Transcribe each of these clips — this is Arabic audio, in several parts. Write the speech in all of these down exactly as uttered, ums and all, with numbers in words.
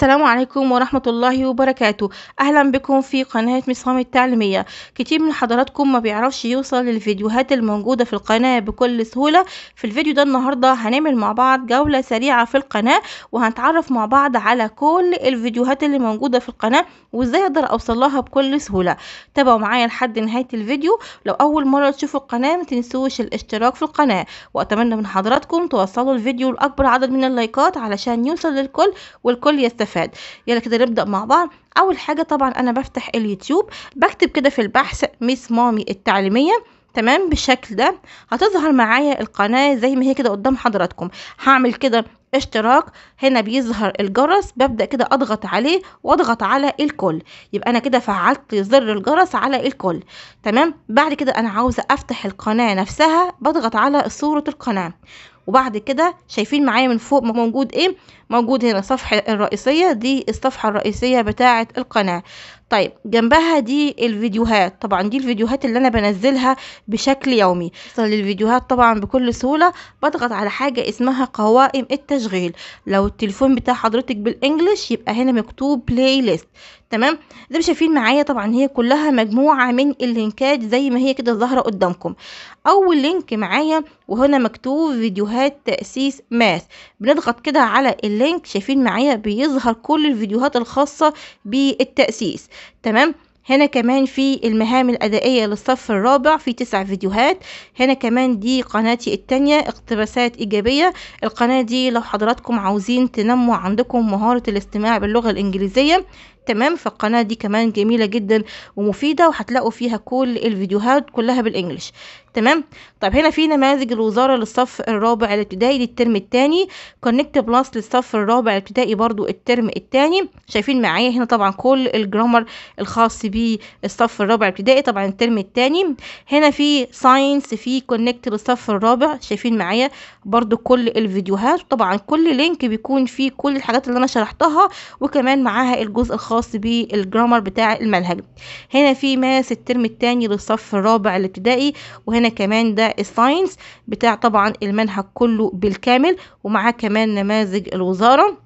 السلام عليكم ورحمة الله وبركاته. أهلا بكم في قناة مس هام التعليمية. كتير من حضراتكم ما بيعرفش يوصل للفيديوهات الموجودة في القناة بكل سهولة. في الفيديو ده النهاردة هنعمل مع بعض جولة سريعة في القناة، وهنتعرف مع بعض على كل الفيديوهات اللي موجودة في القناة وازاي اقدر اوصل لها بكل سهولة. تابعوا معايا لحد نهاية الفيديو. لو اول مرة تشوفوا القناة ما تنسوش الاشتراك في القناة، واتمنى من حضراتكم توصلوا الفيديو لاكبر عدد من اللايكات علشان يوصل للكل والكل يستفاد. يلا كده نبدأ مع بعض. اول حاجة طبعا انا بفتح اليوتيوب، بكتب كده في البحث ميس مامي التعليمية، تمام. بالشكل ده هتظهر معايا القناة زي ما هي كده قدام حضراتكم. هعمل كده اشتراك، هنا بيظهر الجرس، ببدأ كده اضغط عليه واضغط على الكل، يبقى انا كده فعلت زر الجرس على الكل، تمام. بعد كده انا عاوزة افتح القناة نفسها، بضغط على صورة القناة، وبعد كده شايفين معايا من فوق موجود ايه؟ موجود هنا الصفحة الرئيسية، دي الصفحة الرئيسية بتاعة القناة. طيب جنبها دي الفيديوهات، طبعا دي الفيديوهات اللي انا بنزلها بشكل يومي. اوصل للفيديوهات طبعا بكل سهولة، بضغط على حاجة اسمها قوائم التشغيل. لو التليفون بتاع حضرتك بالانجلش يبقى هنا مكتوب بلاي ليست، تمام. زي ما شايفين معايا طبعا هي كلها مجموعة من اللينكات زي ما هي كده ظاهرة قدامكم. اول لينك معايا وهنا مكتوب فيديوهات تأسيس ماث، بنضغط كده على اللينك، شايفين معايا بيظهر كل الفيديوهات الخاصة بالتأسيس، تمام. هنا كمان في المهام الأدائية للصف الرابع في تسع فيديوهات. هنا كمان دي قناتي التانية اقتباسات إيجابية. القناة دي لو حضراتكم عاوزين تنموا عندكم مهارة الاستماع باللغة الإنجليزية، تمام، فالقناة دي كمان جميلة جدا ومفيدة، وهتلاقوا فيها كل الفيديوهات كلها بالانجلش، تمام. طب هنا في نماذج الوزارة للصف الرابع الابتدائي للترم الثاني، كونكت بلس للصف الرابع الابتدائي برضو الترم الثاني. شايفين معايا هنا طبعا كل الجرامر الخاص بالصف الرابع الابتدائي طبعا الترم الثاني. هنا في ساينس، في كونكت للصف الرابع، شايفين معايا برضو كل الفيديوهات. طبعا كل لينك بيكون فيه كل الحاجات اللي انا شرحتها، وكمان معاها الجزء الخاص بالجرامر بتاع المنهج. هنا في ماس الترم الثاني للصف الرابع الابتدائي، وهنا كمان ده الساينس بتاع طبعا المنهج كله بالكامل، ومعاه كمان نماذج الوزارة.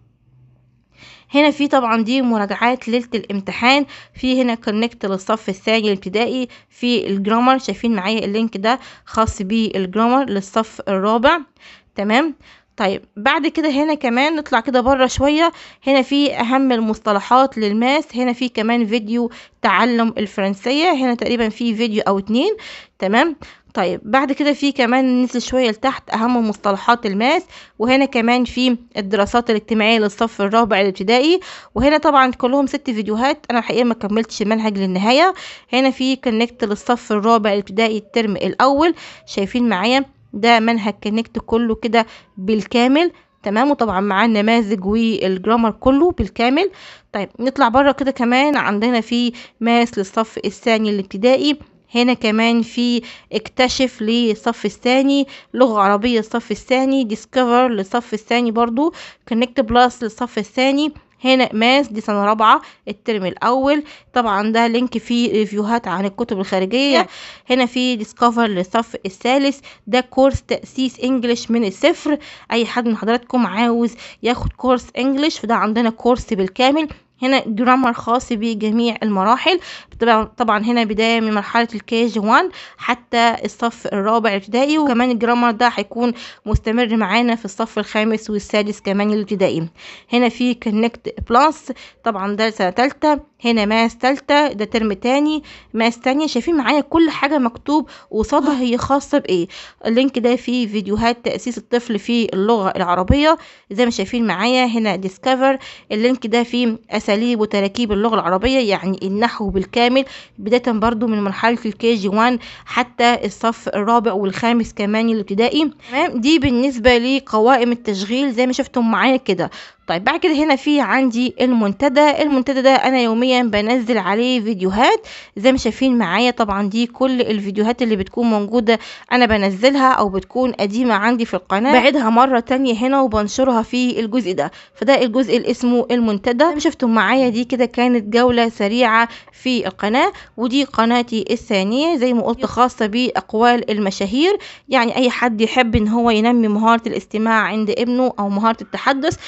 هنا في طبعا دي مراجعات ليلة الامتحان. في هنا كونكت للصف الثاني الابتدائي في الجرامر، شايفين معايا اللينك ده خاص بالجرامر للصف الرابع، تمام. طيب بعد كده هنا كمان نطلع كده بره شوية، هنا في أهم المصطلحات للماس. هنا في كمان فيديو تعلم الفرنسية، هنا تقريبا في فيديو أو اتنين، تمام. طيب بعد كده في كمان ننزل شوية لتحت أهم مصطلحات الماس، وهنا كمان في الدراسات الاجتماعية للصف الرابع الابتدائي، وهنا طبعا كلهم ست فيديوهات، أنا الحقيقة ما كملتش المنهج للنهاية. هنا في كونكت للصف الرابع الابتدائي الترم الأول، شايفين معايا ده منهج كونكت كله كده بالكامل، تمام، وطبعا معاه النماذج والجرامر كله بالكامل. طيب نطلع بره كده، كمان عندنا في ماس للصف الثاني الابتدائي. هنا كمان في اكتشف للصف الثاني، لغة عربية الصف الثاني، ديسكفر للصف الثاني برضو، كونكت بلس للصف الثاني. هنا ماس دي سنة رابعة الترم الأول، طبعا ده لينك فيه ريفيوهات عن الكتب الخارجية. هنا في ديسكفر للصف الثالث، ده كورس تأسيس انجليش من الصفر. أي حد من حضراتكم عاوز ياخد كورس انجليش فده عندنا كورس بالكامل. هنا جرامر خاص بجميع المراحل، طبعا هنا بداية من مرحلة الكي جي واحد حتى الصف الرابع الابتدائي، وكمان الجرامر ده هيكون مستمر معانا في الصف الخامس والسادس كمان الابتدائي. هنا في كونكت بلس، طبعا ده سنة تالتة. هنا ماس تالتة، ده ترم تاني ماس تانية. شايفين معايا كل حاجة مكتوب قصادها هي خاصة بإيه. اللينك ده فيه فيديوهات تأسيس الطفل في اللغة العربية زي ما شايفين معايا. هنا ديسكفر، اللينك ده فيه أساليب وتراكيب اللغة العربية، يعني النحو بالكامل بداية برضو من مرحلة الكي جي واحد حتى الصف الرابع والخامس كمان الابتدائي، تمام. دي بالنسبة لقوائم التشغيل زي ما شفتم معايا كده. طيب بعد كده هنا في عندي المنتدى. المنتدى ده انا يوميا بنزل عليه فيديوهات زي ما شايفين معايا. طبعا دي كل الفيديوهات اللي بتكون موجودة انا بنزلها او بتكون قديمة عندي في القناة، بعيدها مرة تانية هنا وبنشرها في الجزء ده، فده الجزء اللي اسمه المنتدى. زي ما شفتم معايا دي كده كانت جولة سريعة في القناة، ودي قناتي الثانية زي ما قلت خاصة بأقوال المشاهير. يعني اي حد يحب ان هو ينمي مهارة الاستماع عند ابنه او مهارة التحدث، فبالتالي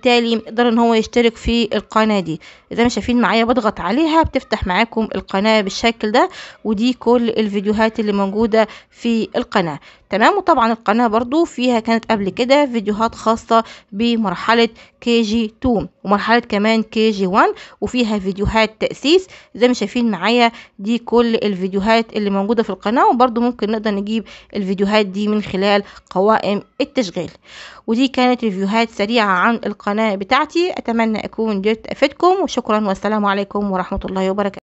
وبالتالي يقدر ان هو يشترك في القناة دي. زي ما شايفين معايا بضغط عليها بتفتح معاكم القناة بالشكل ده، ودي كل الفيديوهات اللي موجودة في القناة. تمام. وطبعا القناة برضو فيها كانت قبل كده فيديوهات خاصة بمرحلة كي جي اتنين ومرحلة كمان كي جي واحد، وفيها فيديوهات تأسيس. زي ما شايفين معايا دي كل الفيديوهات اللي موجودة في القناة، وبرضو ممكن نقدر نجيب الفيديوهات دي من خلال قوائم التشغيل. ودي كانت ريفيوهات سريعة عن القناة بتاعتي، أتمنى أكون قدرت أفيدكم، وشكرا والسلام عليكم ورحمة الله وبركاته.